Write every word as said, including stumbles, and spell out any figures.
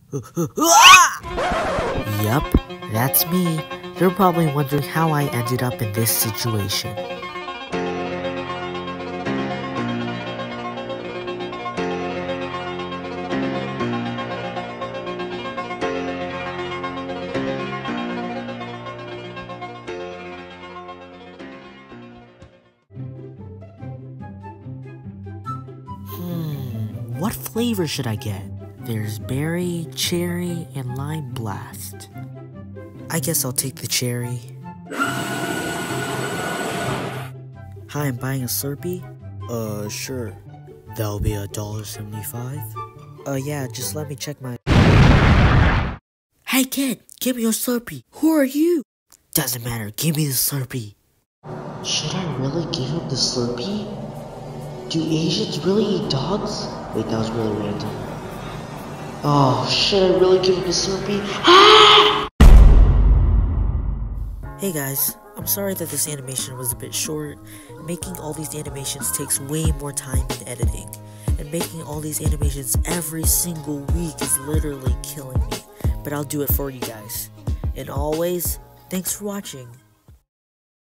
Yup, that's me. You're probably wondering how I ended up in this situation. Hmm, what flavor should I get? There's berry, cherry, and lime blast. I guess I'll take the cherry. Hi, I'm buying a Slurpee? Uh, sure. That'll be a dollar seventy-five. Uh, yeah, just let me check my... Hey kid, give me your Slurpee. Who are you? Doesn't matter, give me the Slurpee. Should I really give him the Slurpee? Do Asians really eat dogs? Wait, that was really random. Oh, should I really give him the Slurpee? Hey guys, I'm sorry that this animation was a bit short. Making all these animations takes way more time than editing. And making all these animations every single week is literally killing me. But I'll do it for you guys. And always, thanks for watching.